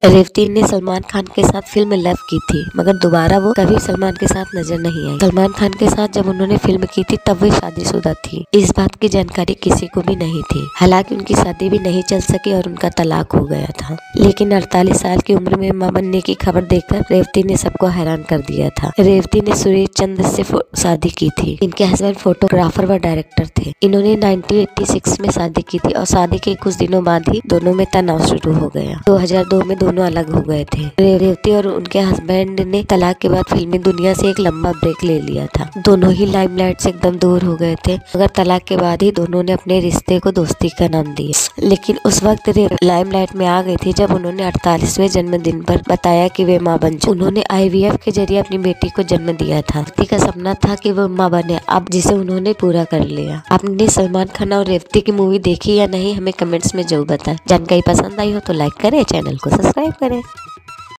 रेवती ने सलमान खान के साथ फिल्म लव की थी, मगर दोबारा वो कभी सलमान के साथ नजर नहीं आई। सलमान खान के साथ जब उन्होंने फिल्म की थी तब वे शादीशुदा थी। इस बात की जानकारी किसी को भी नहीं थी। हालांकि उनकी शादी भी नहीं चल सकी और उनका तलाक हो गया था। लेकिन 48 साल की उम्र में मां बनने की खबर देखकर रेवती ने सबको हैरान कर दिया था। रेवती ने सुरेश चंद्र से शादी की थी। इनके हस्बैंड फोटोग्राफर व डायरेक्टर थे। इन्होंने 1986 में शादी की थी और शादी के कुछ दिनों बाद ही दोनों में तनाव शुरू हो गया। 2002 में दोनों अलग हो गए थे। रेवती और उनके हस्बैंड ने तलाक के बाद फिल्मी दुनिया से एक लंबा ब्रेक ले लिया था। दोनों ही लाइमलाइट से एकदम दूर हो गए थे, मगर तलाक के बाद ही दोनों ने अपने रिश्ते को दोस्ती का नाम दिया। लेकिन उस वक्त लाइमलाइट में आ गई थी जब उन्होंने 48वें जन्मदिन पर बताया कि वे मां बन चुकी। उन्होंने IVF के जरिए अपनी बेटी को जन्म दिया था। रेवती का सपना था कि वो मां बने, अब जिसे उन्होंने पूरा कर लिया। आपने सलमान खान और रेवती की मूवी देखी या नहीं, हमें कमेंट्स में जरूर बताएं। जानकारी पसंद आई हो तो लाइक करें, चैनल को सब्सक्राइब करें।